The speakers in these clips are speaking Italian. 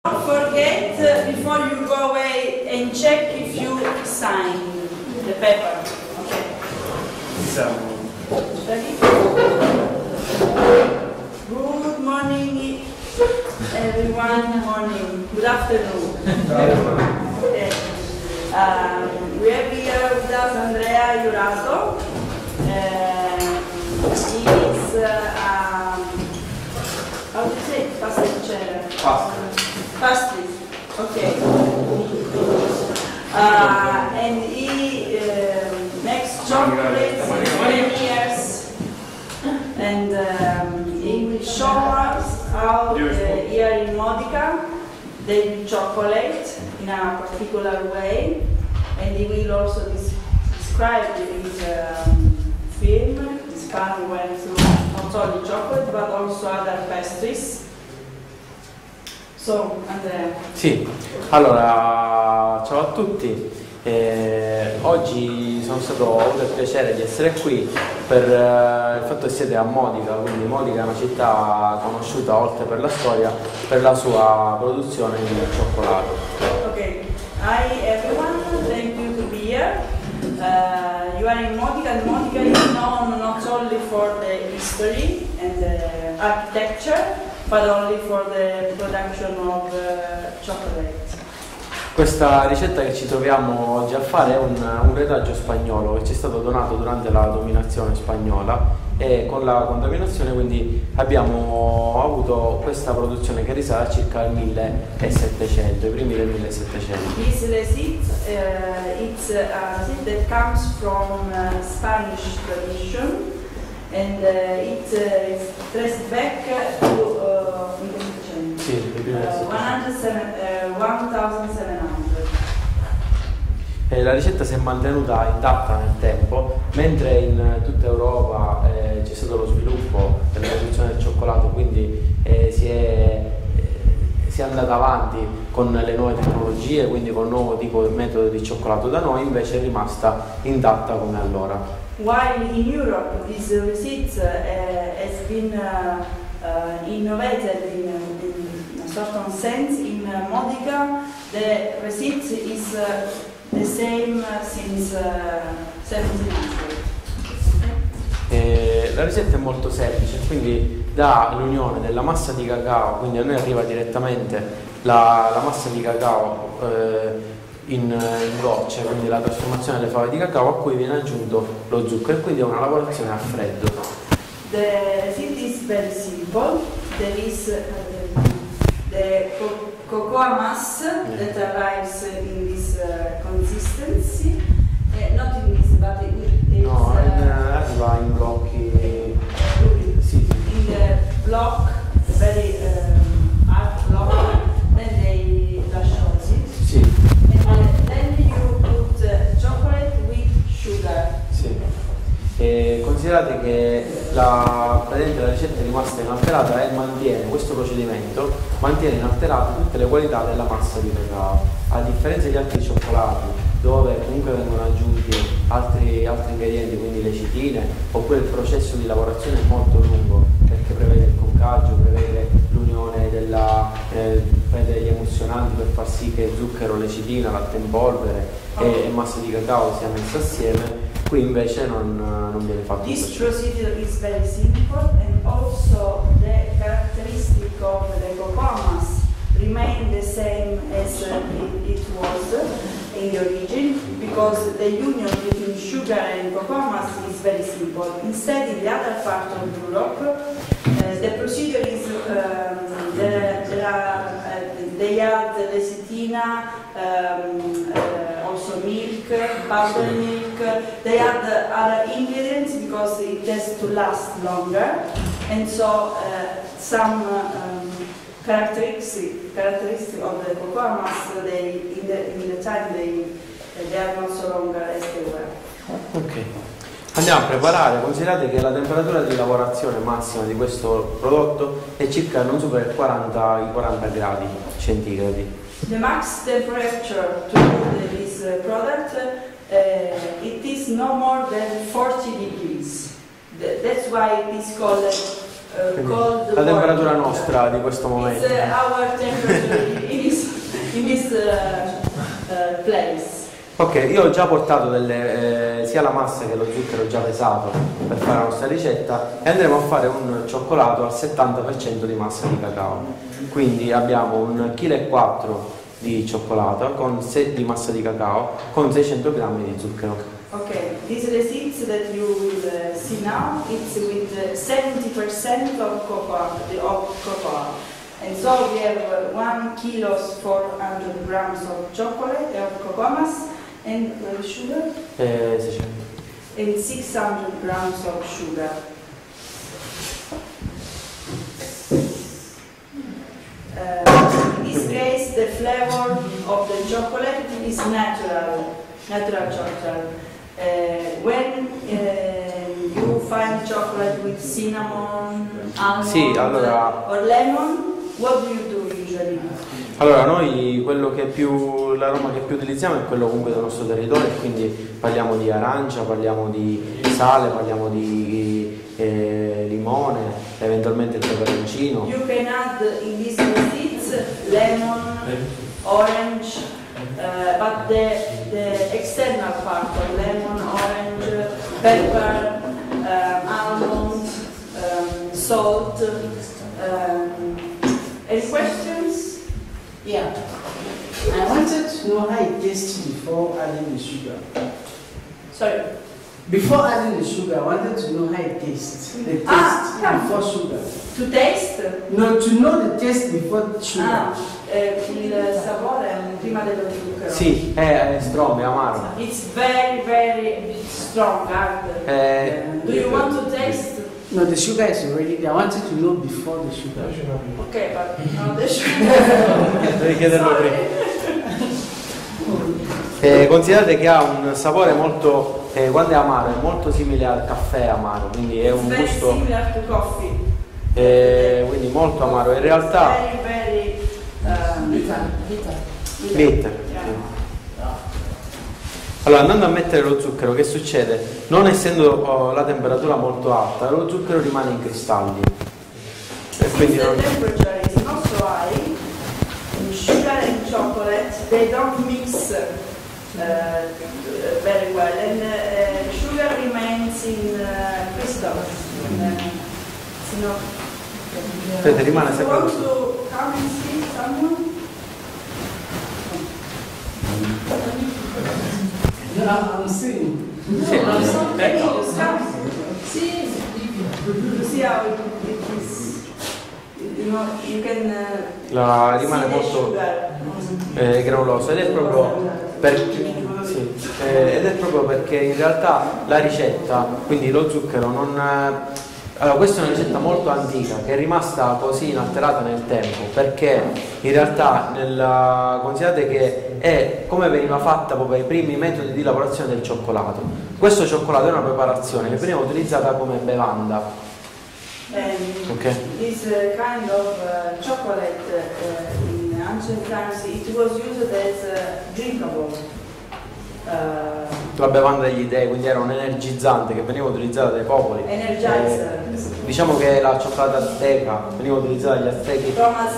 Don't forget before you go away and check if you sign the paper. Okay. Ready? Good morning, everyone. Morning. Good afternoon. Okay. We have here with us Andrea Iurato. He is how do you say pasticcere? Pastry. Okay. And he makes chocolates for many years, and he will show us how here in Modica they do chocolate in a particular way, and he will also describe his film, his fan went through not only chocolate but also other pastries. So, Andrea. Sì, allora ciao a tutti. Oggi ho avuto il piacere di essere qui per il fatto che siete a Modica, quindi Modica è una città conosciuta oltre per la storia per la sua produzione di cioccolato. Ok, hi everyone, thank you to be here. You are in Modica, and Modica is known not only for the history and the architecture, but only for the production of chocolate. Questa ricetta che ci troviamo oggi a fare è un retaggio spagnolo che ci è stato donato durante la dominazione spagnola, e con la contaminazione quindi abbiamo avuto questa produzione che risale a circa al 1700, i primi del 1700. This receipt, it's a receipt that comes from Spanish tradition, and it is traced back to 1700. La ricetta si è mantenuta intatta nel tempo, mentre in tutta Europa c'è stato lo sviluppo della produzione del cioccolato, quindi si è andata avanti con le nuove tecnologie, quindi con il nuovo tipo di metodo di cioccolato. Da noi invece è rimasta intatta come allora. While in Europe this receipt has been innovated in a certain sense, in Modica the receipt is the same since 1700. La ricetta è molto semplice, quindi dà l'unione della massa di cacao, quindi a noi arriva direttamente la massa di cacao in gocce, quindi la trasformazione delle fave di cacao, a cui viene aggiunto lo zucchero, e quindi è una lavorazione a freddo. The receipt is very simple. There is the cocoa mass that arrives in this consistency, not in this, but it no, arriva in blocchi. Sì. In the block, very hard block, then they lasciati. Sì. And then you put chocolate with sugar. Sì. E considerate che la ricetta è rimasta inalterata e mantiene questo procedimento, mantiene inalterate tutte le qualità della massa di cacao, a differenza di altri cioccolati dove comunque vengono aggiunti altri ingredienti, quindi lecitine, oppure il processo di lavorazione è molto lungo perché prevede il concaggio, prevede l'unione prevede gli emulsionanti per far sì che zucchero, lecitina, latte in polvere e massa di cacao sia messa assieme. Qui invece non viene fatto. This procedure is very simple, and also the characteristic of the cocoa mass remain the same as it was in the origin, because the union between sugar and cocoa mass is very simple. Instead, in the other part of Europe, the procedure is they add lecitina, also milk, buttermilk. They add other ingredients because it has to last longer, and so some characteristic of the cocoa mass, in the time they are not so longer as they were. Ok. Andiamo a preparare. Considerate che la temperatura di lavorazione massima di questo prodotto è circa non supera i 40 gradi centigradi. The max temperature to do this product, it is no more than 40 degrees. That's why it is called cold la temperatura water. nostra di questo momento. It's our temperature in this place. Ok, io ho già portato sia la massa che lo zucchero già pesato per fare la nostra ricetta e andremo a fare un cioccolato al 70% di massa di cacao. Quindi abbiamo 1,4 kg di cioccolato di massa di cacao con 600 g di zucchero. Okay, this receipt that you will see now, it's with 70% of cocoa. And so we have 1 kg 400 grams of chocolate, of cocoa mass, and sugar? 600. And 600 grams of sugar. In this case, the flavor of the chocolate is natural chocolate. When you find chocolate with cinnamon, almond, or lemon, what do you do usually? Allora, noi l'aroma che più utilizziamo è quello comunque del nostro territorio, quindi parliamo di arancia, parliamo di sale, parliamo di limone, eventualmente il peperoncino. You can add in these receipts lemon, orange, but the external part of lemon, orange, pepper, almond, salt. Any questions? Yeah. I wanted to know how it tastes before adding the sugar. Sorry? Before adding the sugar, I wanted to know how it tastes. The taste before sugar. To taste? No, to know the taste before sugar. Il sapore prima dello zucchero. Sì, è strong, è amaro. It's very, very strong, hard. Do you want to taste? No, the sugar is already there. I wanted to know before the sugar. Ok, but not the sugar. Devi chiederlo prima. Considerate che ha un sapore molto, quando è amaro, è molto simile al caffè amaro, quindi è un gusto. Very similar to coffee. Quindi molto amaro. In realtà. Very, Bitter. Allora, andando a mettere lo zucchero, che succede? Non essendo la temperatura molto alta, lo zucchero rimane in cristalli. E quindi the temperature is not so high, sugar and chocolate, they don't mix very well, and sugar remains in crystals. Vedete, rimane sempre Want così. to come and see someone? No, I'm seeing. Sì. See how it is. You know, you can Rimane see the molto sugar. granuloso ed è proprio perché in realtà la ricetta, quindi lo zucchero non. Allora, questa è una ricetta molto antica che è rimasta così inalterata nel tempo, perché in realtà considerate che è come veniva fatta proprio ai primi metodi di lavorazione del cioccolato. Questo cioccolato è una preparazione che veniva utilizzata come bevanda. Okay. This kind of chocolate in ancient times, it was used as drinkable. La bevanda degli dei, quindi era un energizzante che veniva utilizzata dai popoli. Diciamo che la cioccolata azteca veniva utilizzata dagli aztechi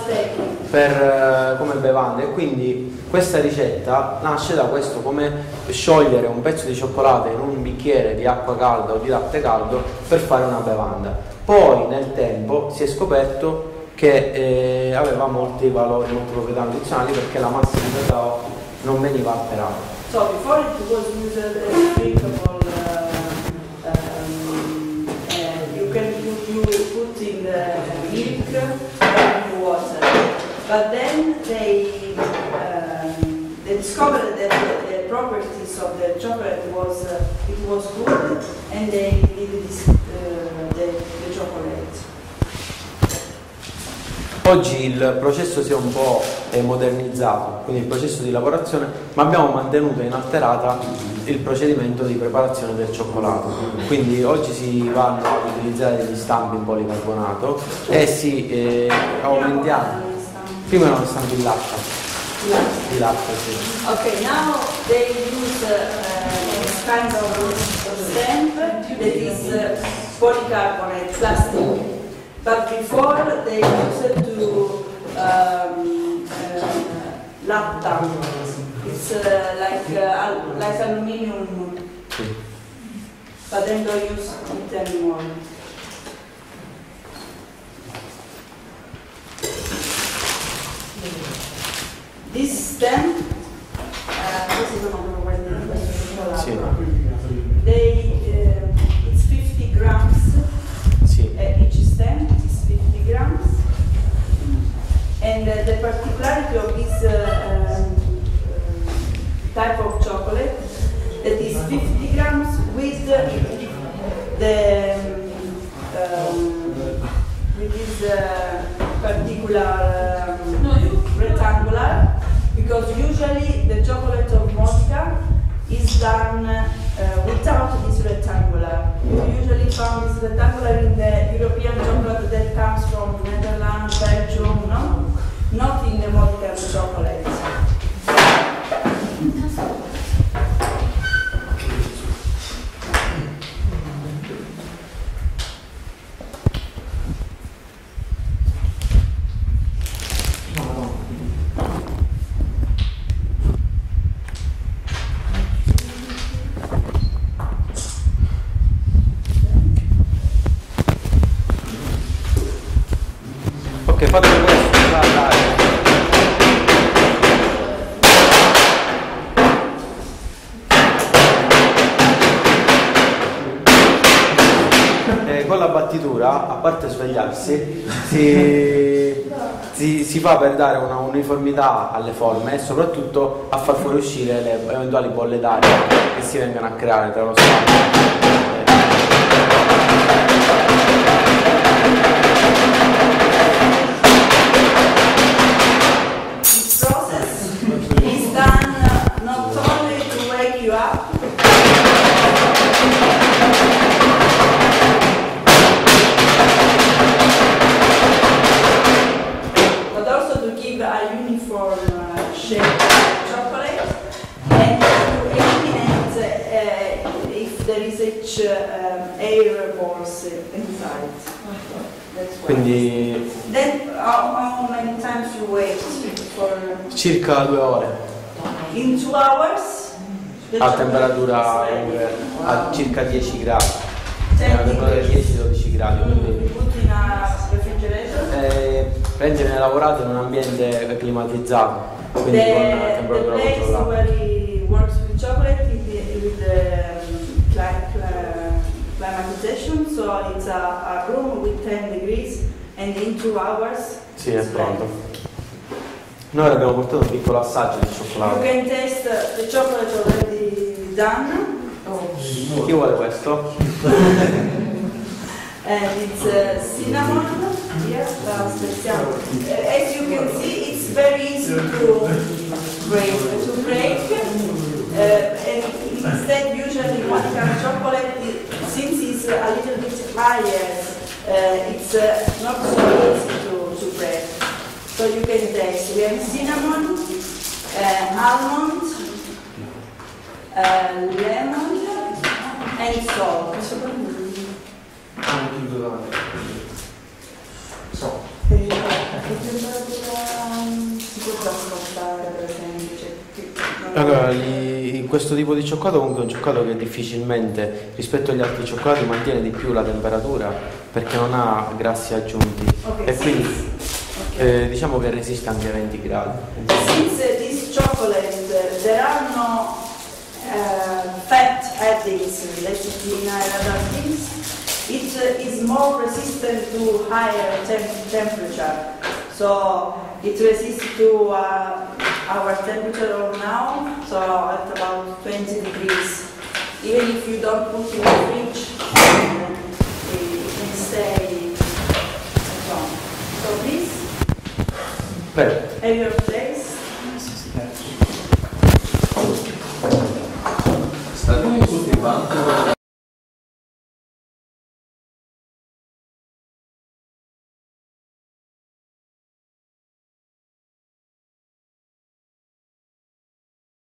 come bevanda, e quindi questa ricetta nasce da questo, come sciogliere un pezzo di cioccolato in un bicchiere di acqua calda o di latte caldo per fare una bevanda. Poi nel tempo si è scoperto che aveva molti valori, molte proprietà nutrizionali, perché la massa di cacao non veniva alterata. So before it was used as drinkable, you can put in the milk and water. But then they discovered that the properties of the chocolate was good, and they did the chocolate. Oggi il processo si è un po' modernizzato, quindi il processo di lavorazione, ma abbiamo mantenuto inalterata il procedimento di preparazione del cioccolato. Quindi oggi si vanno ad utilizzare degli stampi in policarbonato e si aumentiamo. Prima erano stampi di latta. Di latta, sì. Okay, now they use this kind of stamp that is polycarbonate plastic. But before they used to latta. It's like aluminium, but then don't use it anymore. This stem, it's 50 grams. Each stem is 50 grams. And the particularity of this type of chocolate, that is 50 grams with this particular rectangular, because usually the chocolate of Modica is done without this rectangular. You usually found this rectangular in the European chocolate that comes from Netherlands, Belgium, no? Not in the Modica chocolate. Ok, fate questo, dai. Con la battitura, a parte svegliarsi, si fa per dare una uniformità alle forme e soprattutto a far fuoriuscire le eventuali bolle d'aria che si vengono a creare tra lo spazio. Air balls inside. Quindi then how many times you wait for? Circa 2 ore. In 2 hours? A temperatura a circa 10 gradi. A temperatura 10-12 gradi. Quindi put in a refrigerator? viene lavorato in un ambiente climatizzato, quindi con temperatura controllata. The place where he works with chocolate is with climatization, so it's a room with 10 degrees and in 2 hours. Sì, è pronto. Noi abbiamo portato un piccolo assaggio di cioccolato. You can taste the chocolate already done. Chi vuole questo? And it's cinnamon. Here, speziamo. As you can see, it's very easy to break. And instead, usually Modica chocolate, since it's a little bit higher, it's not so easy to break. So you can taste. We have cinnamon, almond, lemon, and salt. Allora, questo tipo di cioccolato comunque è un cioccolato che difficilmente rispetto agli altri cioccolati mantiene di più la temperatura perché non ha grassi aggiunti e quindi diciamo che resiste anche a 20 gradi. Since this chocolate there are no fat additives, lecithin and other things, it is more resistant to higher temperature. So it resists to our temperature of now, so at about 20 degrees. Even if you don't put it in the fridge, it can stay at home. So please, have your place. Sta tutto sul banco.